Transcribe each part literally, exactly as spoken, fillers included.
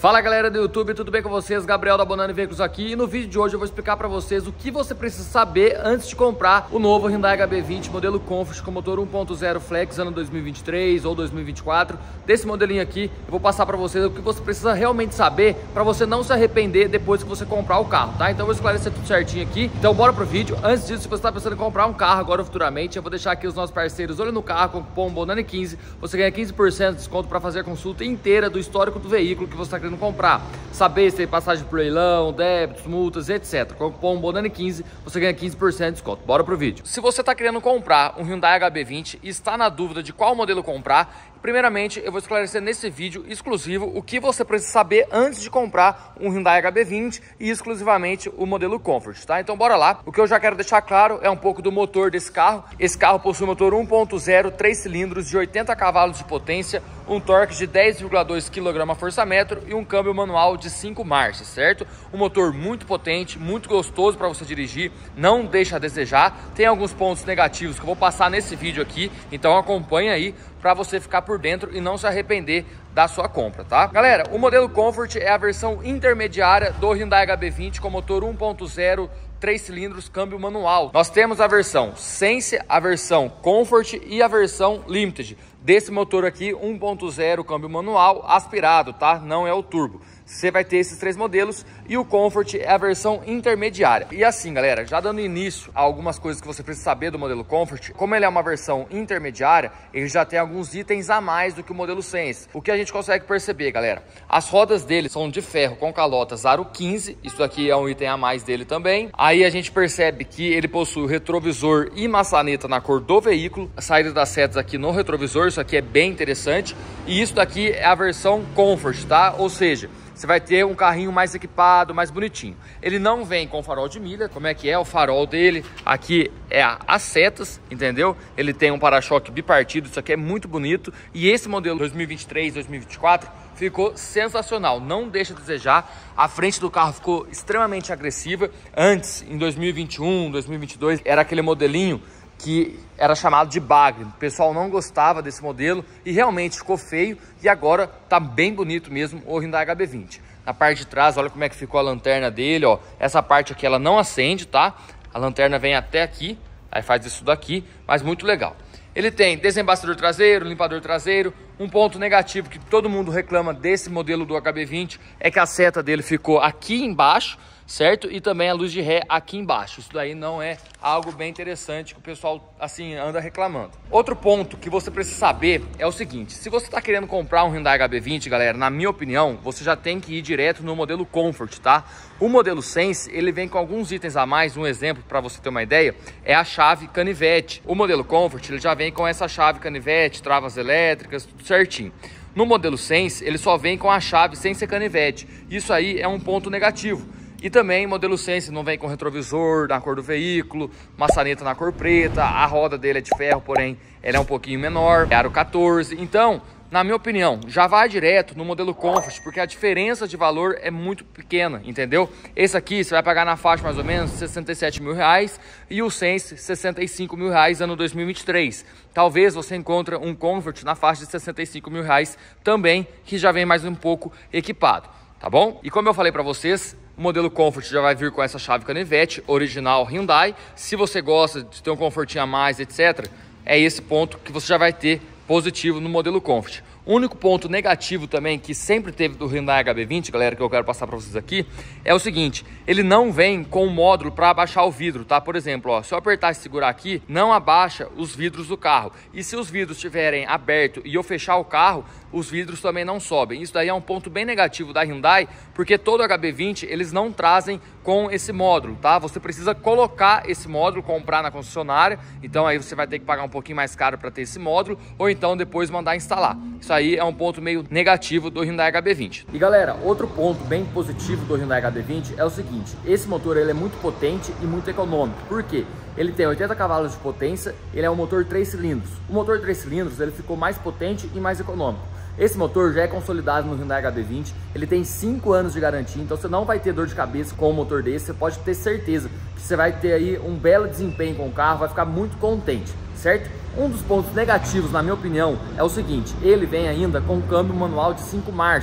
Fala galera do YouTube, tudo bem com vocês? Gabriel da Bonani Veículos aqui e no vídeo de hoje eu vou explicar para vocês o que você precisa saber antes de comprar o novo Hyundai H B vinte modelo Comfort com motor um ponto zero Flex ano dois mil e vinte e três ou dois mil e vinte e quatro. Desse modelinho aqui eu vou passar para vocês o que você precisa realmente saber para você não se arrepender depois que você comprar o carro, tá? Então eu vou esclarecer tudo certinho aqui. Então bora pro vídeo. Antes disso, se você está pensando em comprar um carro agora ou futuramente, eu vou deixar aqui os nossos parceiros Olho no Carro com o cupom Bonani quinze. Você ganha quinze por cento de desconto para fazer a consulta inteira do histórico do veículo que você está querendo comprar. Saber se tem passagem por leilão, débitos, multas, etcétera. Com o cupom Bonani quinze, você ganha quinze por cento de desconto. Bora pro vídeo. Se você está querendo comprar um Hyundai H B vinte e está na dúvida de qual modelo comprar, primeiramente eu vou esclarecer nesse vídeo exclusivo o que você precisa saber antes de comprar um Hyundai H B vinte e exclusivamente o modelo Comfort, tá? Então bora lá. O que eu já quero deixar claro é um pouco do motor desse carro. Esse carro possui motor um ponto zero, três cilindros de oitenta cavalos de potência, um torque de dez vírgula dois quilograma-força-metro e um câmbio manual de cinco marchas, certo? Um motor muito potente, muito gostoso para você dirigir, não deixa a desejar. Tem alguns pontos negativos que eu vou passar nesse vídeo aqui, então acompanha aí para você ficar por dentro e não se arrepender da sua compra, tá? Galera, o modelo Comfort é a versão intermediária do Hyundai H B vinte com motor um ponto zero, três cilindros, câmbio manual. Nós temos a versão Sense, a versão Comfort e a versão Limited. Desse motor aqui, um ponto zero, câmbio manual, aspirado, tá? Não é o turbo. Você vai ter esses três modelos e o Comfort é a versão intermediária. E assim, galera, já dando início a algumas coisas que você precisa saber do modelo Comfort, como ele é uma versão intermediária, ele já tem alguns itens a mais do que o modelo Sense. O que a gente consegue perceber, galera? As rodas dele são de ferro com calotas aro quinze, isso aqui é um item a mais dele também. Aí a gente percebe que ele possui retrovisor e maçaneta na cor do veículo, a saída das setas aqui no retrovisor, isso aqui é bem interessante. E isso daqui é a versão Comfort, tá? Ou seja, você vai ter um carrinho mais equipado, mais bonitinho. Ele não vem com farol de milha. Como é que é o farol dele? Aqui é as setas, entendeu? Ele tem um para-choque bipartido, isso aqui é muito bonito. E esse modelo dois mil e vinte e três, dois mil e vinte e quatro ficou sensacional, não deixa a desejar. A frente do carro ficou extremamente agressiva. Antes, em dois mil e vinte e um, dois mil e vinte e dois, era aquele modelinho que era chamado de bagre. O pessoal não gostava desse modelo e realmente ficou feio. E agora tá bem bonito mesmo o Hyundai H B vinte. Na parte de trás, olha como é que ficou a lanterna dele, ó. Essa parte aqui ela não acende, tá? A lanterna vem até aqui, aí faz isso daqui, mas muito legal. Ele tem desembaçador traseiro, limpador traseiro. Um ponto negativo que todo mundo reclama desse modelo do H B vinte é que a seta dele ficou aqui embaixo, certo? E também a luz de ré aqui embaixo. Isso daí não é algo bem interessante que o pessoal assim anda reclamando. Outro ponto que você precisa saber é o seguinte: se você está querendo comprar um Hyundai H B vinte, galera, na minha opinião, você já tem que ir direto no modelo Comfort, tá? O modelo Sense, ele vem com alguns itens a mais. Um exemplo para você ter uma ideia é a chave canivete. O modelo Comfort, ele já vem com essa chave canivete, travas elétricas, tudo certinho. No modelo Sense, ele só vem com a chave sem ser canivete. Isso aí é um ponto negativo. E também o modelo Sense não vem com retrovisor na cor do veículo, maçaneta na cor preta, a roda dele é de ferro, porém ela é um pouquinho menor, é aro quatorze. Então, na minha opinião, já vai direto no modelo Comfort, porque a diferença de valor é muito pequena, entendeu? Esse aqui você vai pagar na faixa mais ou menos sessenta e sete mil reais e o Sense sessenta e cinco mil reais ano dois mil e vinte e três. Talvez você encontre um Comfort na faixa de sessenta e cinco mil reais também, que já vem mais um pouco equipado, tá bom? E como eu falei para vocês, o modelo Comfort já vai vir com essa chave canivete original Hyundai. Se você gosta de ter um confortinho a mais, etcétera, é esse ponto que você já vai ter positivo no modelo Comfort. O único ponto negativo também que sempre teve do Hyundai H B vinte, galera, que eu quero passar para vocês aqui, é o seguinte: ele não vem com um módulo para abaixar o vidro, tá? Por exemplo, ó, se eu apertar e segurar aqui, não abaixa os vidros do carro. E se os vidros estiverem abertos e eu fechar o carro, os vidros também não sobem. Isso daí é um ponto bem negativo da Hyundai, porque todo H B vinte eles não trazem com esse módulo, tá? Você precisa colocar esse módulo, comprar na concessionária. Então aí você vai ter que pagar um pouquinho mais caro para ter esse módulo, ou então depois mandar instalar. Isso aí é um ponto meio negativo do Hyundai H B vinte. E galera, outro ponto bem positivo do Hyundai H B vinte é o seguinte: esse motor ele é muito potente e muito econômico. Por quê? Ele tem oitenta cavalos de potência, ele é um motor três cilindros. O motor três cilindros ele ficou mais potente e mais econômico. Esse motor já é consolidado no Hyundai H B vinte, ele tem cinco anos de garantia, então você não vai ter dor de cabeça com um motor desse. Você pode ter certeza que você vai ter aí um belo desempenho com o carro, vai ficar muito contente, certo? Um dos pontos negativos, na minha opinião, é o seguinte: ele vem ainda com um câmbio manual de cinco marchas.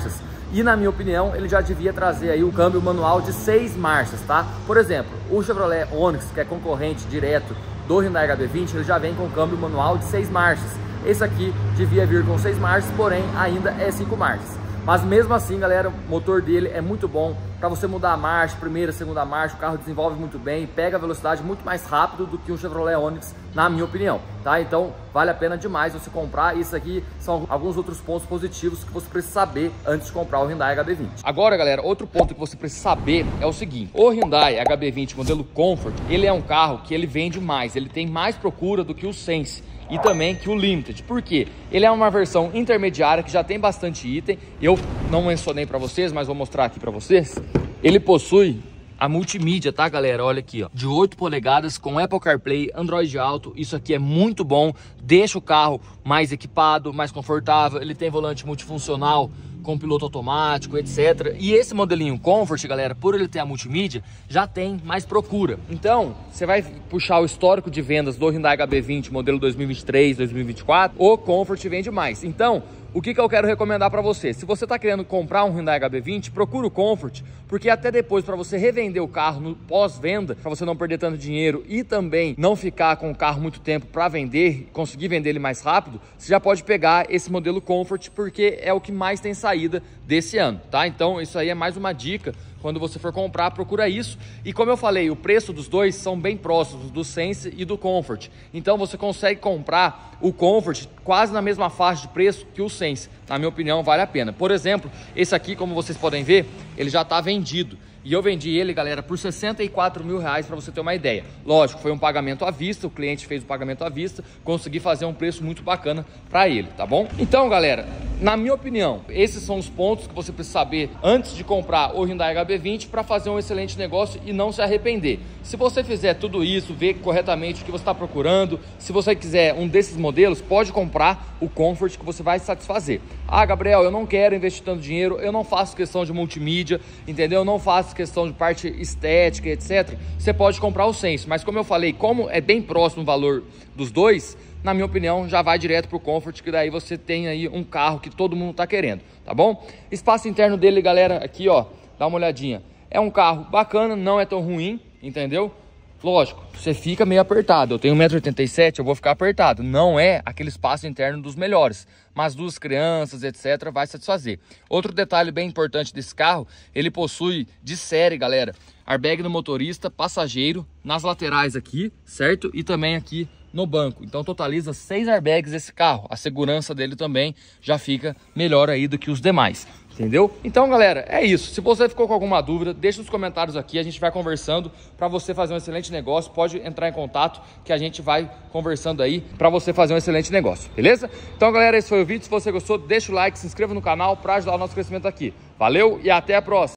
E na minha opinião, ele já devia trazer aí o câmbio manual de seis marchas, tá? Por exemplo, o Chevrolet Onix, que é concorrente direto do Hyundai H B vinte, ele já vem com câmbio manual de seis marchas. Esse aqui devia vir com seis marchas, porém ainda é cinco marchas. Mas mesmo assim, galera, o motor dele é muito bom para você mudar a marcha, primeira, segunda marcha, o carro desenvolve muito bem, pega a velocidade muito mais rápido do que um Chevrolet Onix, na minha opinião, tá? Então, vale a pena demais você comprar. Isso aqui são alguns outros pontos positivos que você precisa saber antes de comprar o Hyundai H B vinte. Agora, galera, outro ponto que você precisa saber é o seguinte: o Hyundai H B vinte modelo Comfort, ele é um carro que ele vende mais, ele tem mais procura do que o Sense e também que o Limited. Por quê? Ele é uma versão intermediária que já tem bastante item. Eu não mencionei para vocês, mas vou mostrar aqui para vocês. Ele possui a multimídia, tá, galera? Olha aqui, ó, de oito polegadas com Apple CarPlay, Android Auto. Isso aqui é muito bom, deixa o carro mais equipado, mais confortável. Ele tem volante multifuncional com piloto automático, etcétera. E esse modelinho Comfort, galera, por ele ter a multimídia, já tem mais procura. Então, você vai puxar o histórico de vendas do Hyundai H B vinte modelo dois mil e vinte e três, dois mil e vinte e quatro, o Comfort vende mais. Então, o que que eu quero recomendar para você? Se você está querendo comprar um Hyundai H B vinte, procura o Comfort, porque até depois, para você revender o carro no pós-venda, para você não perder tanto dinheiro e também não ficar com o carro muito tempo para vender, conseguir vender ele mais rápido, você já pode pegar esse modelo Comfort, porque é o que mais tem saída desse ano, tá? Então, isso aí é mais uma dica. Quando você for comprar, procura isso. E como eu falei, o preço dos dois são bem próximos, do Sense e do Comfort. Então você consegue comprar o Comfort quase na mesma faixa de preço que o Sense. Na minha opinião, vale a pena. Por exemplo, esse aqui, como vocês podem ver, ele já está vendido. E eu vendi ele, galera, por sessenta e quatro mil reais, para você ter uma ideia. Lógico, foi um pagamento à vista, o cliente fez o pagamento à vista, consegui fazer um preço muito bacana para ele, tá bom? Então, galera, na minha opinião, esses são os pontos que você precisa saber antes de comprar o Hyundai H B vinte para fazer um excelente negócio e não se arrepender. Se você fizer tudo isso, ver corretamente o que você está procurando, se você quiser um desses modelos, pode comprar o Comfort que você vai se satisfazer. Ah, Gabriel, eu não quero investir tanto dinheiro, eu não faço questão de multimídia, entendeu? Eu não faço questão de parte estética, etcétera. Você pode comprar o Sense, mas como eu falei, como é bem próximo o valor dos dois, na minha opinião, já vai direto pro Comfort, que daí você tem aí um carro que todo mundo tá querendo, tá bom? Espaço interno dele, galera, aqui, ó, dá uma olhadinha. É um carro bacana, não é tão ruim, entendeu? Lógico, você fica meio apertado. Eu tenho um metro e oitenta e sete, eu vou ficar apertado. Não é aquele espaço interno dos melhores, mas duas crianças, etcétera, vai satisfazer. Outro detalhe bem importante desse carro, ele possui de série, galera, airbag no motorista, passageiro, nas laterais aqui, certo? E também aqui no banco. Então totaliza seis airbags esse carro. A segurança dele também já fica melhor aí do que os demais. Entendeu? Então, galera, é isso. Se você ficou com alguma dúvida, deixa nos comentários aqui, a gente vai conversando para você fazer um excelente negócio. Pode entrar em contato que a gente vai conversando aí para você fazer um excelente negócio, beleza? Então, galera, esse foi o vídeo. Se você gostou, deixa o like, se inscreva no canal para ajudar o nosso crescimento aqui. Valeu e até a próxima!